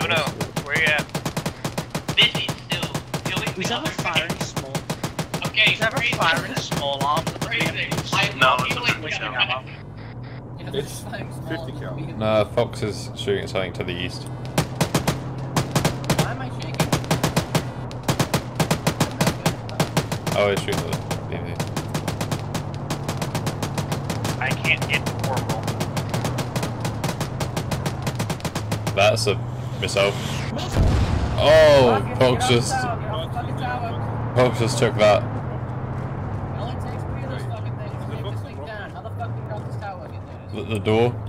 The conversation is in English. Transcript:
no. Where you at? Busy still. Who's ever firing small? Okay, Who's ever firing small arms at the No, It's 50 cal. No, Fox is shooting at something to the east. Why am I shaking? Oh, he's shooting at the I can't get the portal. That's a missile. Oh, Fox just took that. It only takes 3 of those fucking things to take this thing down. How the fuck did we drop this tower again? The door.